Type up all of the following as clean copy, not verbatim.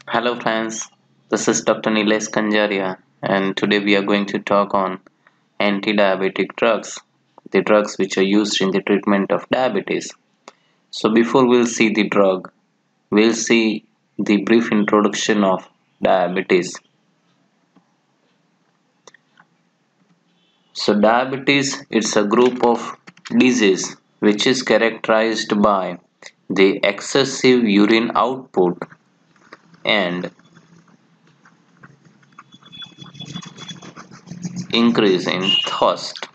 Hello friends, this is Dr. Nilesh Kanjaria and today we are going to talk on anti-diabetic drugs, the drugs which are used in the treatment of diabetes. So before we'll see the drug, we'll see the brief introduction of diabetes. So diabetes it's a group of disease which is characterized by the excessive urine output and increase in thirst.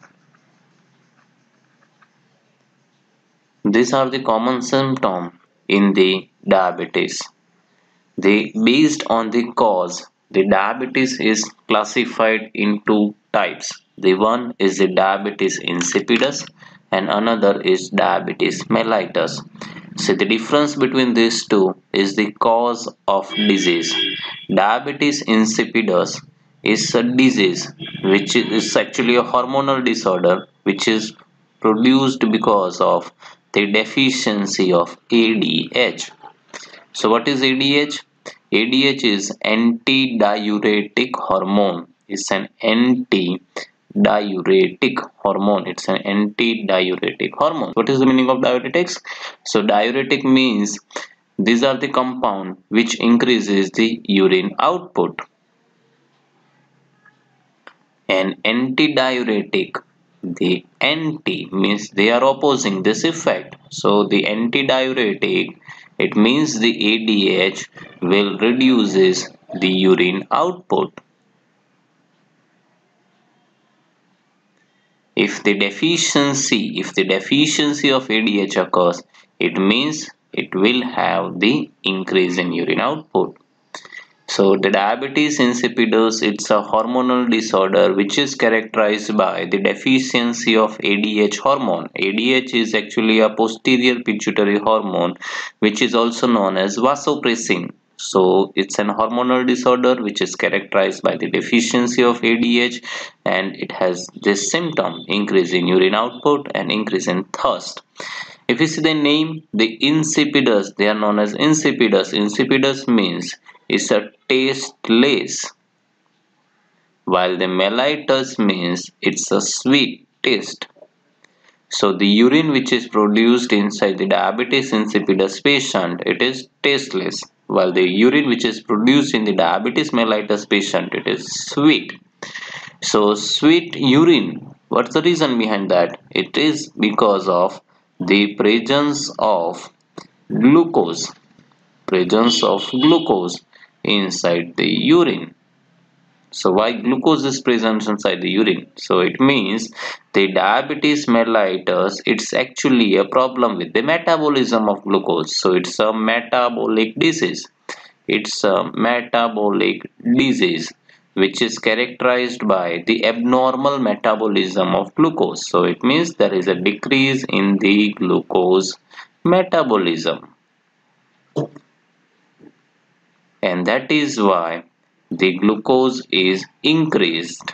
These are the common symptoms in the diabetes. Based on the cause, the diabetes is classified in two types. The one is the diabetes insipidus and another is diabetes mellitus. So the difference between these two is the cause of disease. Diabetes insipidus is a disease which is actually a hormonal disorder which is produced because of the deficiency of ADH. So what is ADH? ADH is antidiuretic hormone. It's an antidiuretic hormone. It's an antidiuretic hormone. What is the meaning of diuretics? So diuretic means these are the compound which increases the urine output. And antidiuretic, the anti means they are opposing this effect. So the antidiuretic, it means the ADH will reduces the urine output. If the deficiency of ADH occurs, it means it will have the increase in urine output. So the diabetes insipidus, it's a hormonal disorder which is characterized by the deficiency of ADH hormone. ADH is actually a posterior pituitary hormone which is also known as vasopressin. So it's an hormonal disorder which is characterized by the deficiency of ADH and it has this symptom: increase in urine output and increase in thirst. If you see the name, the insipidus, they are known as insipidus. Insipidus means it's a tasteless, while the mellitus means it's a sweet taste. So the urine which is produced inside the diabetes insipidus patient, it is tasteless, while the urine which is produced in the diabetes mellitus patient, it is sweet. So sweet urine, what's the reason behind that? It is because of the glucose presence of glucose inside the urine. So why glucose is present inside the urine? So it means the diabetes mellitus, it's actually a problem with the metabolism of glucose. So it's a metabolic disease. It's a metabolic disease which is characterized by the abnormal metabolism of glucose. So it means there is a decrease in the glucose metabolism. And that is why the glucose is increased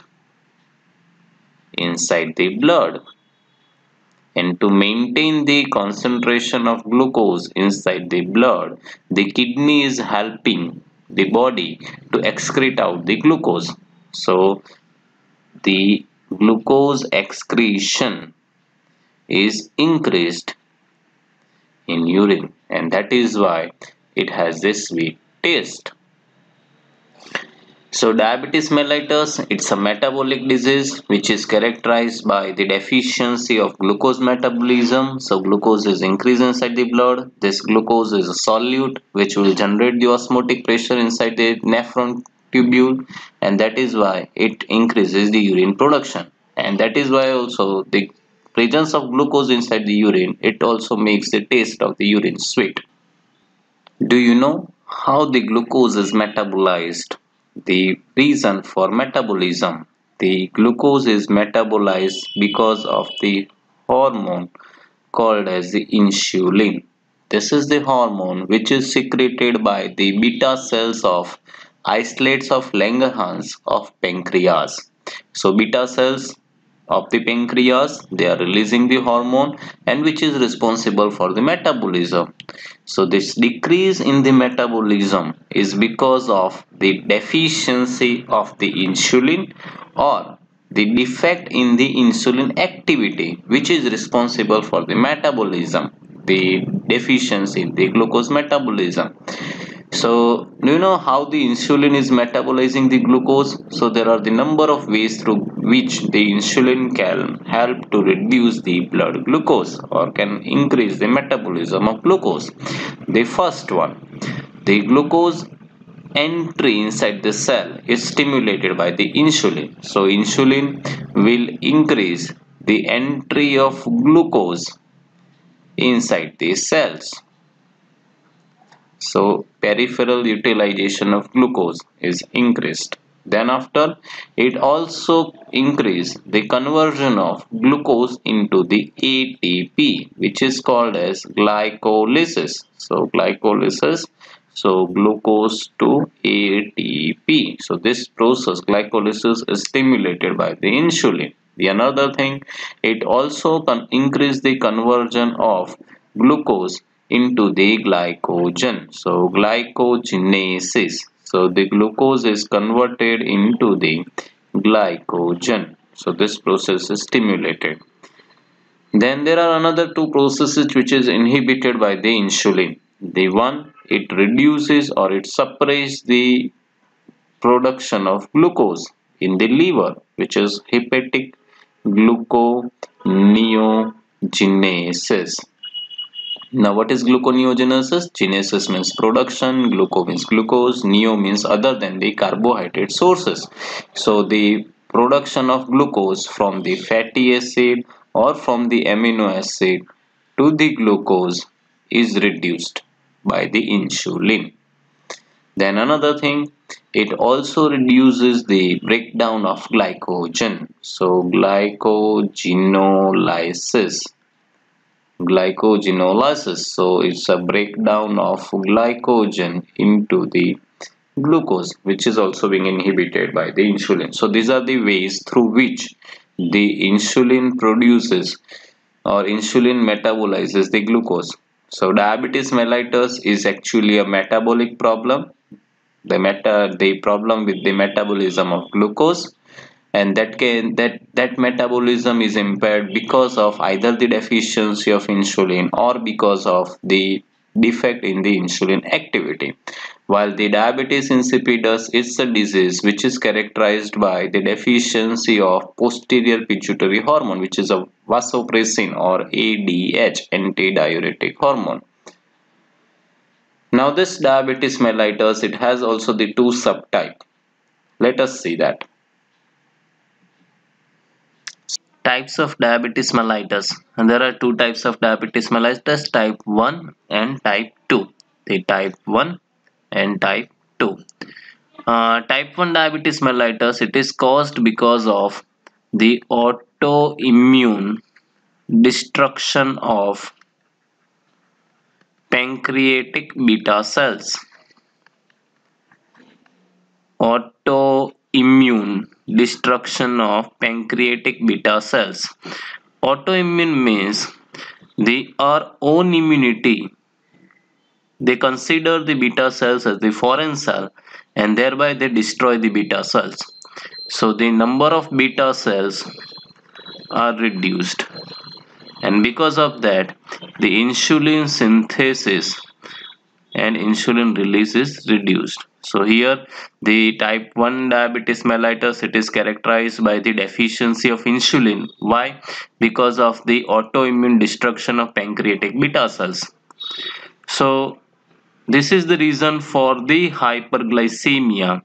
inside the blood. And to maintain the concentration of glucose inside the blood, the kidney is helping the body to excrete out the glucose. So the glucose excretion is increased in urine, and that is why it has this sweet taste. So diabetes mellitus, it's a metabolic disease which is characterized by the deficiency of glucose metabolism. So glucose is increased inside the blood. This glucose is a solute which will generate the osmotic pressure inside the nephron tubule, and that is why it increases the urine production. And that is why also the presence of glucose inside the urine, it also makes the taste of the urine sweet. Do you know how the glucose is metabolized? The reason for metabolism. The glucose is metabolized because of the hormone called as the insulin. This is the hormone which is secreted by the beta cells of islets of Langerhans of pancreas. So beta cells, of the pancreas. They are releasing the hormone and which is responsible for the metabolism. So this decrease in the metabolism is because of the deficiency of the insulin or the defect in the insulin activity which is responsible for the metabolism, the deficiency in the glucose metabolism. So, do you know how the insulin is metabolizing the glucose? So, there are the number of ways through which the insulin can help to reduce the blood glucose or can increase the metabolism of glucose. The first one, the glucose entry inside the cell is stimulated by the insulin. So, insulin will increase the entry of glucose inside these cells. So peripheral utilization of glucose is increased. Then after, it also increase the conversion of glucose into the ATP, which is called as glycolysis. So glycolysis, so glucose to ATP. So this process glycolysis is stimulated by the insulin. The another thing, it also can increase the conversion of glucose into the glycogen. So glycogenesis. So the glucose is converted into the glycogen. So this process is stimulated. Then there are another two processes which is inhibited by the insulin. The one, it reduces or it suppresses the production of glucose in the liver, which is hepatic gluconeogenesis. Now, what is gluconeogenesis? Genesis means production, gluco means glucose, neo means other than the carbohydrate sources. So, the production of glucose from the fatty acid or from the amino acid to the glucose is reduced by the insulin. Then another thing, it also reduces the breakdown of glycogen. So, glycogenolysis. So it's a breakdown of glycogen into the glucose, which is also being inhibited by the insulin. So these are the ways through which the insulin produces or insulin metabolizes the glucose. So diabetes mellitus is actually a metabolic problem, the problem with the metabolism of glucose, and that metabolism is impaired because of either the deficiency of insulin or because of the defect in the insulin activity. While the diabetes insipidus is a disease which is characterized by the deficiency of posterior pituitary hormone, which is a vasopressin or ADH, antidiuretic hormone. Now this diabetes mellitus, it has also the two subtype. Let us see that. Types of diabetes mellitus, and there are two types of diabetes mellitus, type 1 and type 2. The type 1 and type 2. Type 1 diabetes mellitus, it is caused because of the autoimmune destruction of pancreatic beta cells. Autoimmune destruction of pancreatic beta cells. Autoimmune means our own immunity, they consider the beta cells as the foreign cell and thereby they destroy the beta cells. So the number of beta cells are reduced, and because of that the insulin synthesis and insulin release is reduced. So here the type 1 diabetes mellitus, it is characterized by the deficiency of insulin. Why? Because of the autoimmune destruction of pancreatic beta cells. So this is the reason for the hyperglycemia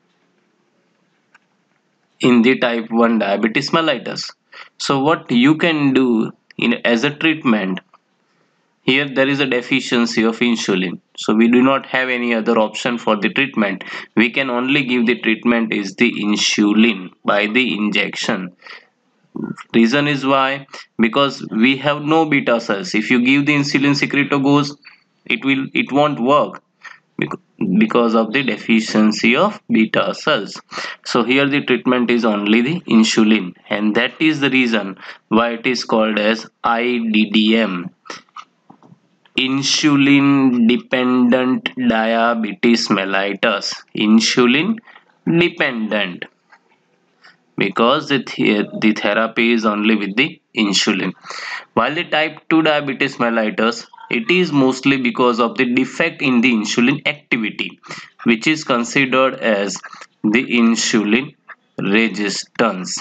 in the type 1 diabetes mellitus. So what you can do as a treatment, here there is a deficiency of insulin, so we do not have any other option for the treatment. We can only give the treatment is the insulin by the injection. Reason is why? Because we have no beta cells. If you give the insulin secretagogues, it won't work. because of the deficiency of beta cells. So here the treatment is only the insulin, and that is the reason why it is called as IDDM, insulin dependent diabetes mellitus. Insulin dependent, because the therapy is only with the insulin. While the type 2 diabetes mellitus, it is mostly because of the defect in the insulin activity, which is considered as the insulin resistance.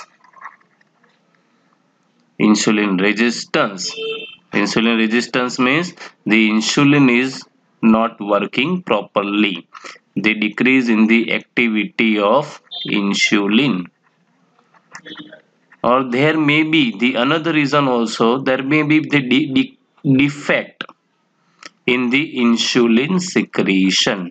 Insulin resistance. Insulin resistance means the insulin is not working properly. The decrease in the activity of insulin. Or there may be the another reason also, there may be the defect in the insulin secretion.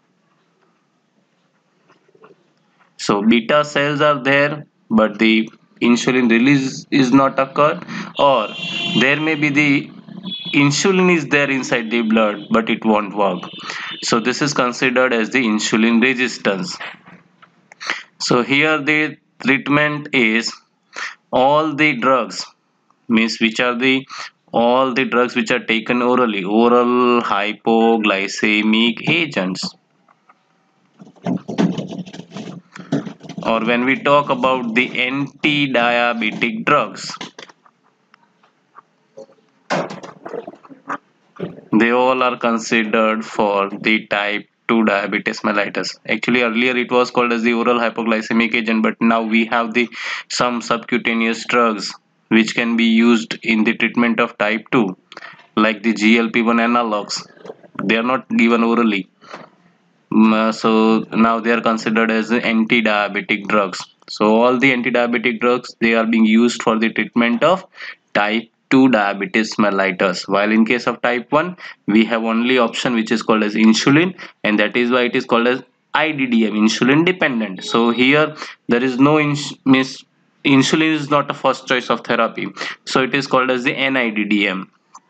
So beta cells are there, but the insulin release is not occurred, or there may be the insulin is there inside the blood but it won't work. So this is considered as the insulin resistance. So here the treatment is all the drugs, means which are the all the drugs which are taken orally, oral hypoglycemic agents. Or when we talk about the anti-diabetic drugs, they all are considered for the type 2 diabetes mellitus. Actually earlier it was called as the oral hypoglycemic agent, but now we have the some subcutaneous drugs which can be used in the treatment of type 2, like the GLP-1 analogs. They are not given orally. So now they are considered as anti-diabetic drugs. So all the anti-diabetic drugs, they are being used for the treatment of type 2 diabetes mellitus, while in case of type 1 we have only option which is called as insulin, and that is why it is called as IDDM, insulin dependent. So here there is no insulin is not a first choice of therapy, so it is called as the NIDDM.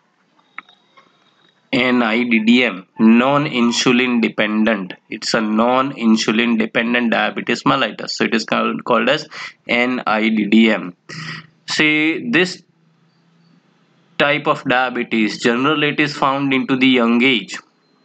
NIDDM, non-insulin dependent. It's a non-insulin dependent diabetes mellitus. So it is called as NIDDM. See, this type of diabetes generally it is found into the young age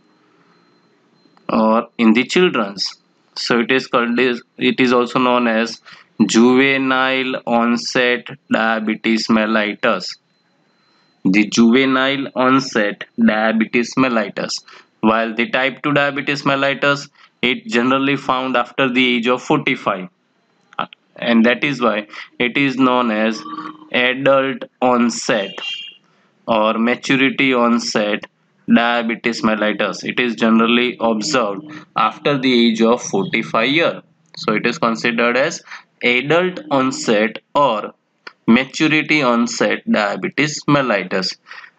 or in the children's. So it is called it is also known as juvenile onset diabetes mellitus. The juvenile onset diabetes mellitus, while the type 2 diabetes mellitus, it generally found after the age of 45, and that is why it is known as adult onset or maturity onset diabetes mellitus. It is generally observed after the age of 45 years. So it is considered as adult onset or maturity onset diabetes mellitus.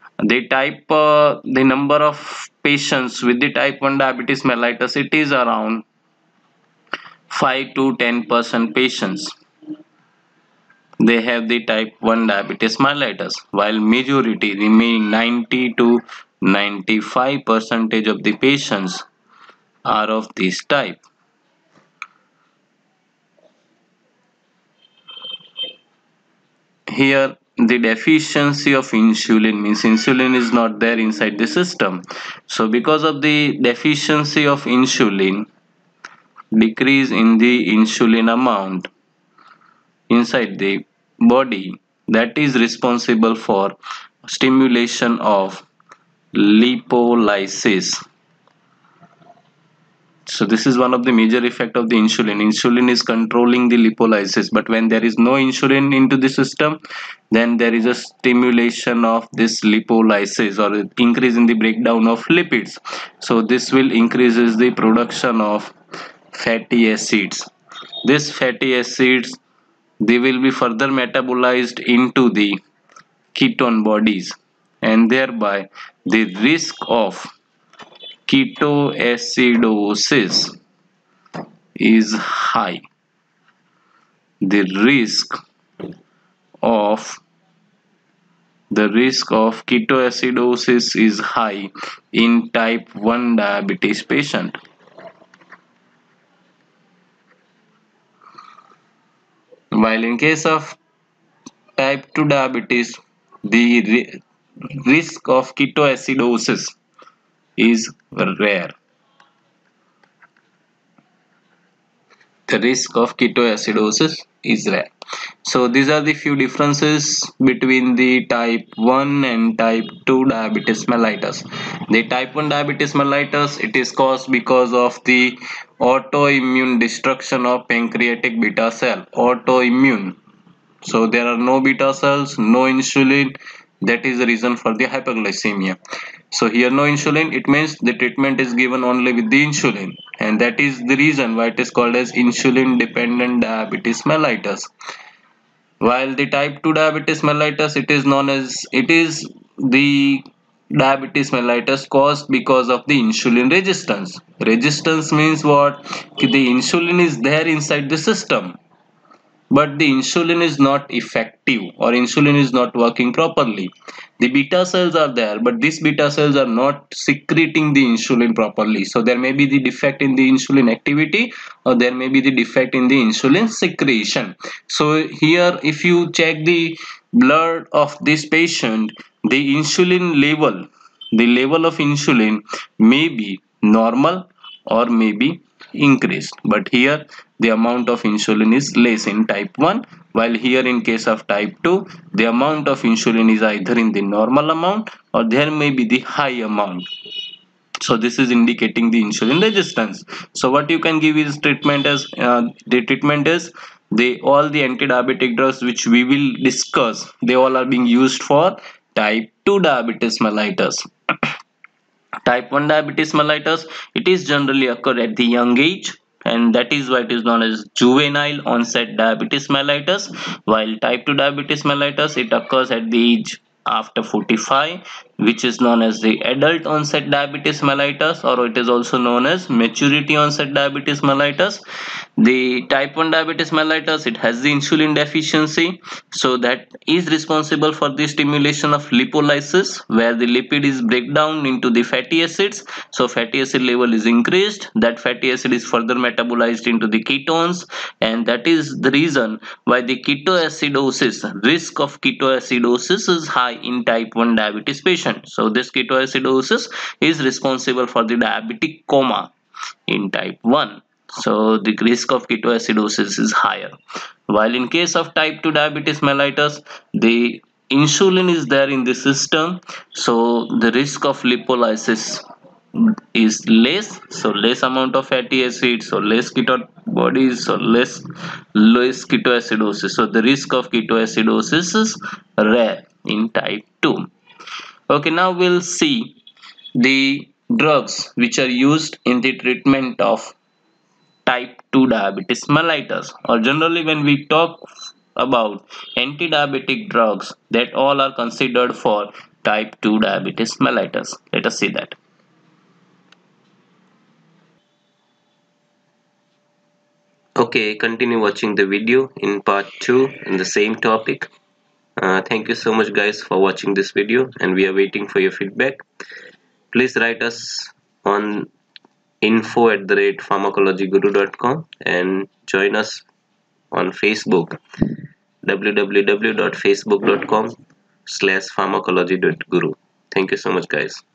The number of patients with the type 1 diabetes mellitus, it is around 5 to 10% patients. They have the type 1 diabetes mellitus, while majority remaining 90 to 95 percentage of the patients are of this type. Here the deficiency of insulin means insulin is not there inside the system. So because of the deficiency of insulin, decrease in the insulin amount inside the body, that is responsible for stimulation of lipolysis. So this is one of the major effect of the insulin. Insulin is controlling the lipolysis, but when there is no insulin into the system, then there is a stimulation of this lipolysis or increase in the breakdown of lipids. So this will increases the production of fatty acids. These fatty acids, they will be further metabolized into the ketone bodies, and thereby the risk of ketoacidosis is high. The of risk of ketoacidosis is high in type 1 diabetes patient. while in case of type 2 diabetes, the risk of ketoacidosis is rare. The risk of ketoacidosis is rare. So these are the few differences between the type 1 and type 2 diabetes mellitus. The type 1 diabetes mellitus, it is caused because of the autoimmune destruction of pancreatic beta cell. Autoimmune. So there are no beta cells, no insulin. That is the reason for the hyperglycemia. So here no insulin, it means the treatment is given only with the insulin, and that is the reason why it is called as insulin dependent diabetes mellitus. While the type 2 diabetes mellitus, it is the diabetes mellitus caused because of the insulin resistance. Resistance means what? The insulin is there inside the system, but the insulin is not effective, or insulin is not working properly. The beta cells are there, but these beta cells are not secreting the insulin properly. So there may be the defect in the insulin activity, or there may be the defect in the insulin secretion. So here if you check the blood of this patient, the insulin level, the level of insulin may be normal or may be increased, but here the amount of insulin is less in type 1, while here in case of type 2 the amount of insulin is either in the normal amount or there may be the high amount. So this is indicating the insulin resistance. So what you can give is treatment as the treatment is the all the anti-diabetic drugs which we will discuss, they all are being used for type 2 diabetes mellitus. Type 1 diabetes mellitus, it is generally occur at the young age, and that is why it is known as juvenile onset diabetes mellitus, while type 2 diabetes mellitus, it occurs at the age after 45, which is known as the adult onset diabetes mellitus, or it is also known as maturity onset diabetes mellitus. The type 1 diabetes mellitus, it has the insulin deficiency, so that is responsible for the stimulation of lipolysis, where the lipid is break down into the fatty acids. So fatty acid level is increased, that fatty acid is further metabolized into the ketones, and that is the reason why the ketoacidosis, risk of ketoacidosis is high in type 1 diabetes patient. So this ketoacidosis is responsible for the diabetic coma in type 1. So the risk of ketoacidosis is higher. While in case of type 2 diabetes mellitus, the insulin is there in the system, so the risk of lipolysis is less, so less amount of fatty acids, so less keto bodies, so less ketoacidosis. So the risk of ketoacidosis is rare in type 2. Okay, now we'll see the drugs which are used in the treatment of type 2 diabetes mellitus, or generally when we talk about anti-diabetic drugs, that all are considered for type 2 diabetes mellitus. Let us see that. Okay, continue watching the video in part 2 in the same topic. Thank you so much guys for watching this video, and we are waiting for your feedback. Please write us on info@pharmacologyguru.com and join us on Facebook, www.facebook.com/pharmacology.guru. Thank you so much guys.